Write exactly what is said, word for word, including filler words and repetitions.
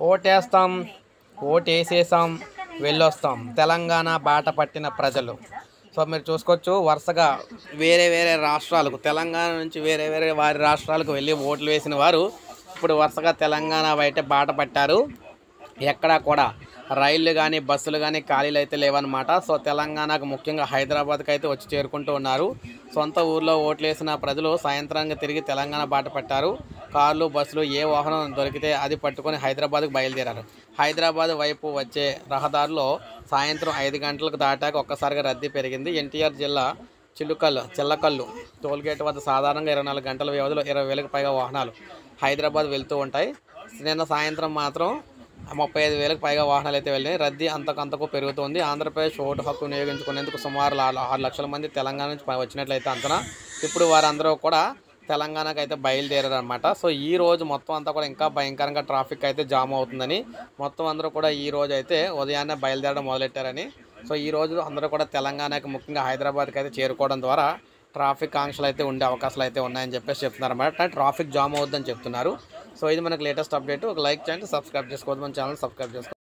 ఓటేస్తాం, ఓటేసేసాం, వెళ్ళొస్తాం. తెలంగాణ బాట పట్టిన ప్రజలు. సో మీరు చూసుకోవచ్చు, వరుసగా వేరే వేరే రాష్ట్రాలకు, తెలంగాణ నుంచి వేరే వేరే వారి రాష్ట్రాలకు వెళ్ళి ఓట్లు వేసిన వారు ఇప్పుడు వరుసగా తెలంగాణ బయట బాట పట్టారు. ఎక్కడా కూడా రైళ్లు కానీ బస్సులు కానీ ఖాళీలు అయితే లేవన్నమాట. సో తెలంగాణకు ముఖ్యంగా హైదరాబాద్కి అయితే వచ్చి చేరుకుంటూ ఉన్నారు. సొంత ఊర్లో ఓట్లు వేసిన ప్రజలు సాయంత్రానికి తిరిగి తెలంగాణ బాట పట్టారు. కార్లు, బస్సులు ఏ వాహనం దొరికితే అది పట్టుకొని హైదరాబాద్కు బయలుదేరారు. హైదరాబాద్ వైపు వచ్చే రహదారిలో సాయంత్రం ఐదు గంటలకు దాటాక ఒక్కసారిగా రద్దీ పెరిగింది. ఎన్టీఆర్ జిల్లా చిలుకల్లు చిల్లకల్లు టోల్గేట్ వద్ద సాధారణంగా ఇరవై నాలుగు గంటల వ్యవధిలో ఇరవై వేలకు పైగా వాహనాలు హైదరాబాద్ వెళ్తూ ఉంటాయి. నిన్న సాయంత్రం మాత్రం ముప్పై ఐదు వేలకు పైగా వాహనాలు అయితే వెళ్ళాయి. రద్దీ అంతకంతకు పెరుగుతుంది. ఆంధ్రప్రదేశ్ ఓటు హక్కు వినియోగించుకునేందుకు సుమారు ఆరు లక్షల మంది తెలంగాణ నుంచి వచ్చినట్లయితే అంచనా. ఇప్పుడు వారందరూ కూడా తెలంగాణకు అయితే బయలుదేరారు అనమాట. సో ఈ రోజు మొత్తం అంతా కూడా ఇంకా భయంకరంగా ట్రాఫిక్ అయితే జామ్ అవుతుందని, మొత్తం అందరూ కూడా ఈ రోజు అయితే ఉదయాన్నే బయలుదేరడం మొదలెట్టారని. సో ఈ రోజు అందరూ కూడా తెలంగాణకి ముఖ్యంగా హైదరాబాద్కి అయితే చేరుకోవడం ద్వారా ట్రాఫిక్ ఆంక్షలు అయితే ఉండే అవకాశాలు అయితే ఉన్నాయని చెప్పేసి చెప్తున్నారు అన్నమాట. ట్రాఫిక్ జామ్ అవుద్దని చెప్తున్నారు. సో ఇది మనకు లేటెస్ట్ అప్డేట్. ఒక లైక్ చేయండి, సబ్స్క్రైబ్ చేసుకోవద్దు, మన ఛానల్ సబ్స్క్రైబ్ చేసుకోండి.